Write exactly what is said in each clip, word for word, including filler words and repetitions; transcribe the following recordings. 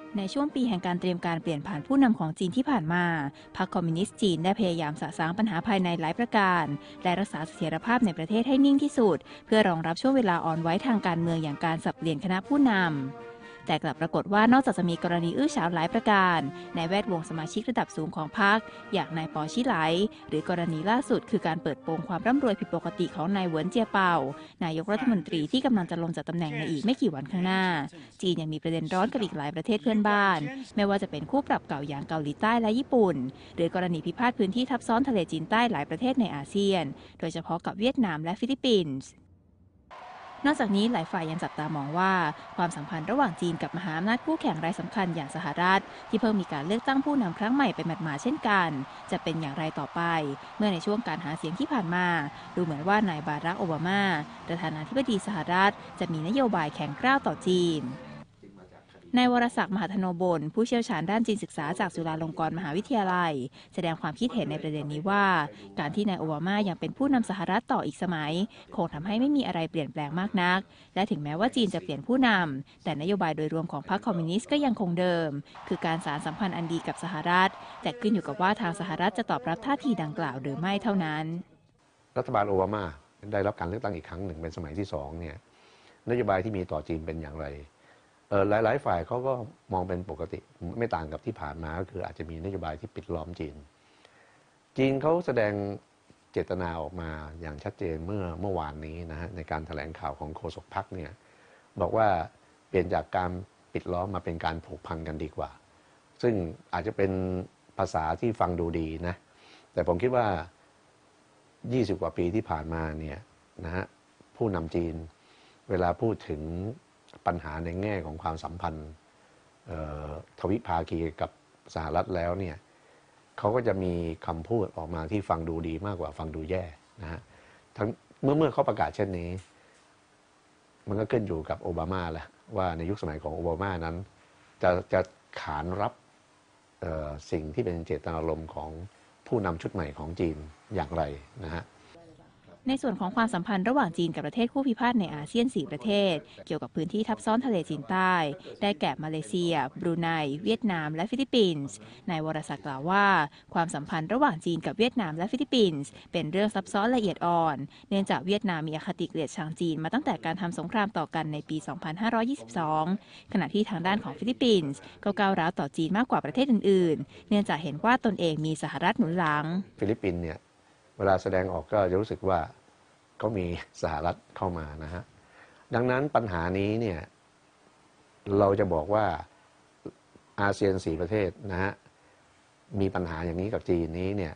ในช่วงปีแห่งการเตรียมการเปลี่ยนผ่านผู้นำของจีนที่ผ่านมาพรรคคอมมิวนิสต์จีนได้พยายามสะสางปัญหาภายในหลายประการและรักษาเสถียรภาพในประเทศให้นิ่งที่สุดเพื่อรองรับช่วงเวลาอ่อนไหวทางการเมืองอย่างการสับเปลี่ยนคณะผู้นำแต่กลับปรากฏว่านอกจากจะมีกรณีอื้อฉาวหลายประการในแวดวงสมาชิกระดับสูงของพรรคอย่างนายปอชิไหลหรือกรณีล่าสุดคือการเปิดโปงความร่ำรวยผิดปกติของนายเหวินเจียเป่านายกรัฐมนตรีที่กำลังจะลงจากตำแหน่งในอีกไม่กี่วันข้างหน้าจีนยังมีประเด็นร้อนกับอีกหลายประเทศเพื่อนบ้านไม่ว่าจะเป็นคู่ปรับเก่าอย่างเกาหลีใต้และญี่ปุ่นหรือกรณีพิพาทพื้นที่ทับซ้อนทะเลจีนใต้หลายประเทศในอาเซียนโดยเฉพาะกับเวียดนามและฟิลิปปินส์นอกจากนี้หลายฝ่ายยังจับตามองว่าความสัมพันธ์ระหว่างจีนกับมหาอำนาจคู่แข่งรายสำคัญอย่างสหรัฐที่เพิ่งมีการเลือกตั้งผู้นำครั้งใหม่ไปหมาดๆเช่นกันจะเป็นอย่างไรต่อไปเมื่อในช่วงการหาเสียงที่ผ่านมาดูเหมือนว่านายบารักโอบามาประธานาธิบดีสหรัฐจะมีนโยบายแข็งกร้าวต่อจีนนายวรศักดิ์มหาธโนบลผู้เชี่ยวชาญด้านจีนศึกษาจากจุฬาลงกรณ์มหาวิทยาลัยแสดงความคิดเห็นในประเด็นนี้ว่าการที่นายโอบามายังเป็นผู้นำสหรัฐต่ออีกสมัยคงทำให้ไม่มีอะไรเปลี่ยนแปลงมากนักและถึงแม้ว่าจีนจะเปลี่ยนผู้นำแต่นโยบายโดยรวมของพรรคคอมมิวนิสต์ก็ยังคงเดิมคือการสานสัมพันธ์อันดีกับสหรัฐแต่ขึ้นอยู่กับว่าทางสหรัฐจะตอบรับท่าทีดังกล่าวหรือไม่เท่านั้นรัฐบาลโอบามาได้รับการเลือกตั้งอีกครั้งหนึ่งเป็นสมัยที่สองเนี่ยนโยบายที่มีต่อจีนเป็นอย่างไรเออหลายๆฝ่ายเขาก็มองเป็นปกติไม่ต่างกับที่ผ่านมาก็คืออาจจะมีนโยบายที่ปิดล้อมจีนจีนเขาแสดงเจตนาออกมาอย่างชัดเจนเมื่อเมื่อวานนี้นะฮะในการแถลงข่าวของโฆษกพรรคเนี่ยบอกว่าเปลี่ยนจากการปิดล้อมมาเป็นการผูกพันกันดีกว่าซึ่งอาจจะเป็นภาษาที่ฟังดูดีนะแต่ผมคิดว่ายี่สิบกว่าปีที่ผ่านมาเนี่ยนะฮะผู้นำจีนเวลาพูดถึงปัญหาในแง่ของความสัมพันธ์ทวิภาคีกับสหรัฐแล้วเนี่ยเขาก็จะมีคำพูดออกมาที่ฟังดูดีมากกว่าฟังดูแย่นะฮะทั้งเมื่อเมื่อเขาประกาศเช่นนี้มันก็ขึ้นอยู่กับโอบามาแหละว่าในยุคสมัยของโอบามานั้นจะจะขานรับสิ่งที่เป็นเจตนารมณ์ของผู้นำชุดใหม่ของจีนอย่างไรนะฮะในส่วนของความสัมพันธ์ระหว่างจีนกับประเทศคู่พิพาทในอาเซียนสี่ประเทศเกี่ยวกับพื้นที่ทับซ้อนทะเลจีนใต้ได้แก่มาเลเซียบรูไนเวียดนามและฟิลิปปินส์นายวรศักดิ์กล่าวว่าความสัมพันธ์ระหว่างจีนกับเวียดนามและฟิลิปปินส์เป็นเรื่องซับซ้อนละเอียดอ่อนเนื่องจากเวียดนามมีอคติเกลียดชังจีนมาตั้งแต่การทำสงครามต่อกันในปี สองพันห้าร้อยยี่สิบสอง ขณะที่ทางด้านของฟิลิปปินส์ก็ก้าวร้าวต่อจีนมากกว่าประเทศอื่นๆเนื่องจากเห็นว่าตนเองมีสหรัฐหนุนหลังฟิลิปปินส์เนี่ยเวลาแสดงออกก็จะรู้สึกว่าก็มีสหรัฐเข้ามานะฮะดังนั้นปัญหานี้เนี่ยเราจะบอกว่าอาเซียนสี่ประเทศนะฮะมีปัญหาอย่างนี้กับจีนนี้เนี่ย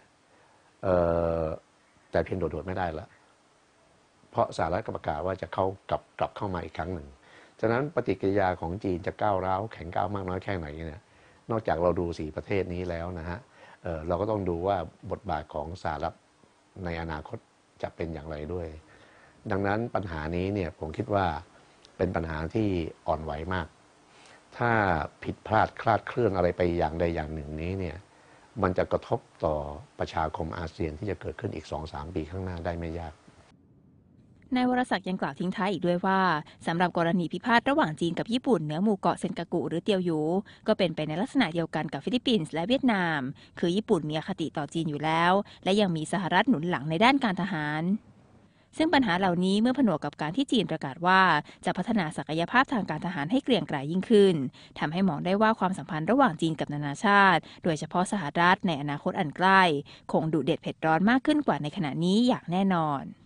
แต่เพียงโดดๆไม่ได้ละเพราะสหรัฐก็ประกาศว่าจะเข้ากลับกลับเข้ามาอีกครั้งหนึ่งฉะนั้นปฏิกิริยาของจีนจะก้าวร้าวแข็งก้าวมากน้อยแค่ไหนเนี่ยนอกจากเราดูสี่ประเทศนี้แล้วนะฮะ เ, เราก็ต้องดูว่าบทบาทของสหรัฐในอนาคตจะเป็นอย่างไรด้วยดังนั้นปัญหานี้เนี่ยผมคิดว่าเป็นปัญหาที่อ่อนไหวมากถ้าผิดพลาดคลาดเคลื่อนอะไรไปอย่างใดอย่างหนึ่งนี้เนี่ยมันจะกระทบต่อประชาคมอาเซียนที่จะเกิดขึ้นอีก สองถึงสาม ปีข้างหน้าได้ไม่ยากนายวรศักดิ์ยังกล่าวทิ้งท้ายอีกด้วยว่าสำหรับกรณีพิพาทระหว่างจีนกับญี่ปุ่นเหนือหมู่เกาะเซนกากุหรือเตียวหยูก็เป็นไปในลักษณะเดียวกันกับฟิลิปปินส์และเวียดนามคือญี่ปุ่นมีอคติต่อจีนอยู่แล้วและยังมีสหรัฐหนุนหลังในด้านการทหารซึ่งปัญหาเหล่านี้เมื่อผนวกกับการที่จีนประกาศว่าจะพัฒนาศักยภาพทางการทหารให้เกรียงไกรยิ่งขึ้นทำให้มองได้ว่าความสัมพันธ์ระหว่างจีนกับนานาชาติโดยเฉพาะสหรัฐในอนาคตอันใกล้คงดุเด็ดเผ็ดร้อนมากขึ้นกว่าในขณะนี้อย่างแน่นอน